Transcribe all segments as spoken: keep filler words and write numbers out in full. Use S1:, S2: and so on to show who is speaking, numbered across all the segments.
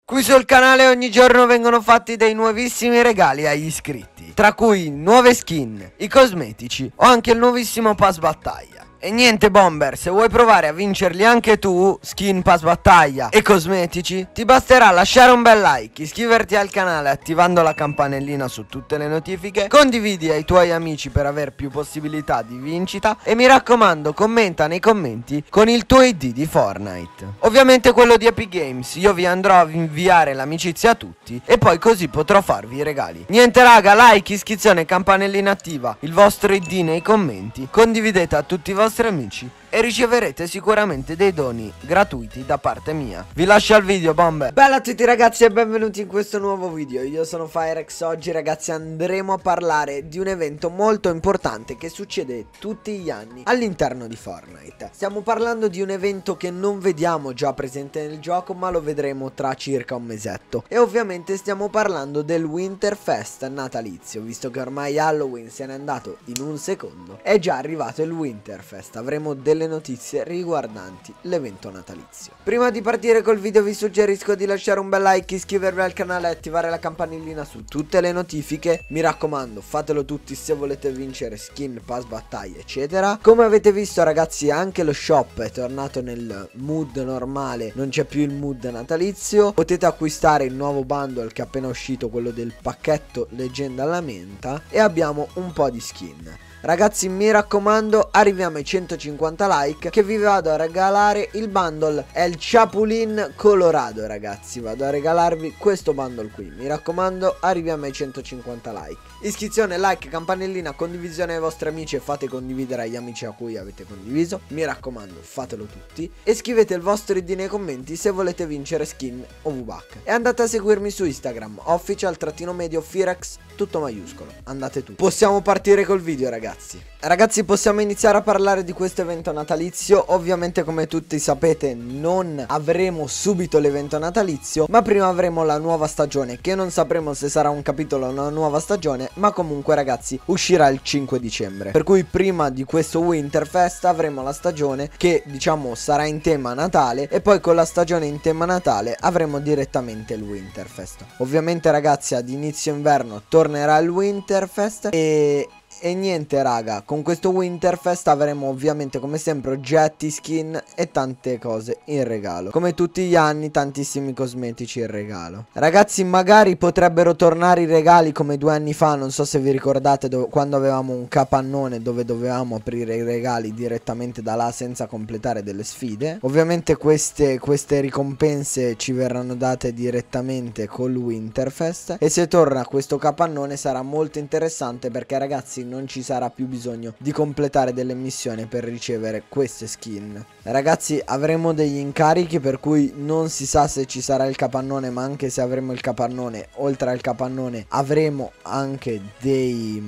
S1: Qui sul canale ogni giorno vengono fatti dei nuovissimi regali agli iscritti, tra cui nuove skin, i cosmetici o anche il nuovissimo pass battaglia. E niente bomber, se vuoi provare a vincerli anche tu, skin, pass battaglia e cosmetici, ti basterà lasciare un bel like, iscriverti al canale attivando la campanellina su tutte le notifiche, condividi ai tuoi amici per avere più possibilità di vincita e mi raccomando commenta nei commenti con il tuo I D di Fortnite. Ovviamente quello di Epic Games, io vi andrò a inviare l'amicizia a tutti e poi così potrò farvi i regali. Niente raga, like, iscrizione, campanellina attiva, il vostro I D nei commenti, condividete a tutti i vostri amici e riceverete sicuramente dei doni gratuiti da parte mia. Vi lascio al video bomber. Bella a tutti ragazzi e benvenuti in questo nuovo video. Io sono Firex. Oggi ragazzi andremo a parlare di un evento molto importante che succede tutti gli anni all'interno di Fortnite. Stiamo parlando di un evento che non vediamo già presente nel gioco, ma lo vedremo tra circa un mesetto. E ovviamente stiamo parlando del Winterfest natalizio, visto che ormai Halloween se n'è andato in un secondo. È già arrivato il Winterfest. Avremo delle notizie riguardanti l'evento natalizio. Prima di partire col video vi suggerisco di lasciare un bel like, iscrivervi al canale e attivare la campanellina su tutte le notifiche. Mi raccomando, fatelo tutti se volete vincere skin, pass battaglia eccetera. Come avete visto ragazzi, anche lo shop è tornato nel mood normale, non c'è più il mood natalizio. Potete acquistare il nuovo bundle che è appena uscito, quello del pacchetto leggenda alla menta, e abbiamo un po' di skin. Ragazzi mi raccomando, arriviamo ai centocinquanta like che vi vado a regalare il bundle, è il Chapulin Colorado ragazzi. Vado a regalarvi questo bundle qui, mi raccomando arriviamo ai centocinquanta like. Iscrizione, like, campanellina, condivisione ai vostri amici e fate condividere agli amici a cui avete condiviso. Mi raccomando, fatelo tutti. E scrivete il vostro I D nei commenti se volete vincere skin o V-Buck. E andate a seguirmi su Instagram, official-medio Firex, tutto maiuscolo. Andate tutti. Possiamo partire col video ragazzi. Ragazzi possiamo iniziare a parlare di questo evento natalizio. Ovviamente come tutti sapete non avremo subito l'evento natalizio, ma prima avremo la nuova stagione, che non sapremo se sarà un capitolo o una nuova stagione, ma comunque ragazzi uscirà il cinque dicembre. Per cui prima di questo Winterfest avremo la stagione che diciamo sarà in tema Natale, e poi con la stagione in tema Natale avremo direttamente il Winterfest. Ovviamente ragazzi ad inizio inverno tornerà il Winterfest e... E niente raga, con questo Winterfest avremo ovviamente come sempre oggetti, skin e tante cose in regalo. Come tutti gli anni tantissimi cosmetici in regalo. Ragazzi magari potrebbero tornare i regali come due anni fa, non so se vi ricordate quando avevamo un capannone dove dovevamo aprire i regali direttamente da là senza completare delle sfide. Ovviamente queste, queste ricompense ci verranno date direttamente col Winterfest. E se torna questo capannone sarà molto interessante perché ragazzi non ci sarà più bisogno di completare delle missioni per ricevere queste skin. Ragazzi avremo degli incarichi per cui non si sa se ci sarà il capannone, ma anche se avremo il capannone, oltre al capannone avremo anche dei...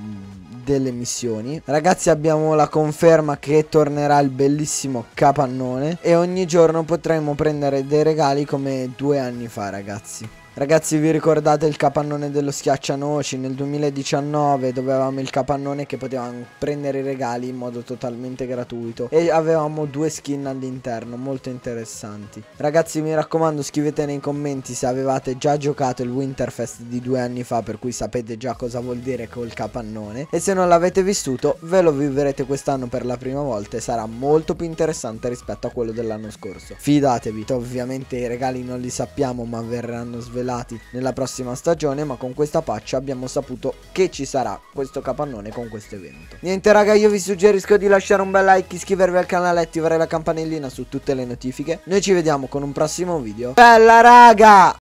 S1: delle missioni. Ragazzi abbiamo la conferma che tornerà il bellissimo capannone e ogni giorno potremo prendere dei regali come due anni fa ragazzi. Ragazzi vi ricordate il capannone dello schiaccianoci nel duemiladiciannove, dove avevamo il capannone che potevamo prendere i regali in modo totalmente gratuito e avevamo due skin all'interno molto interessanti. Ragazzi mi raccomando scrivete nei commenti se avevate già giocato il Winterfest di due anni fa, per cui sapete già cosa vuol dire col capannone, e se non l'avete vissuto ve lo vivrete quest'anno per la prima volta e sarà molto più interessante rispetto a quello dell'anno scorso. Fidatevi, ovviamente i regali non li sappiamo ma verranno svelati nella prossima stagione, ma con questa patch abbiamo saputo che ci sarà questo capannone con questo evento. Niente raga, io vi suggerisco di lasciare un bel like, iscrivervi al canale e attivare la campanellina su tutte le notifiche. Noi ci vediamo con un prossimo video. Bella raga!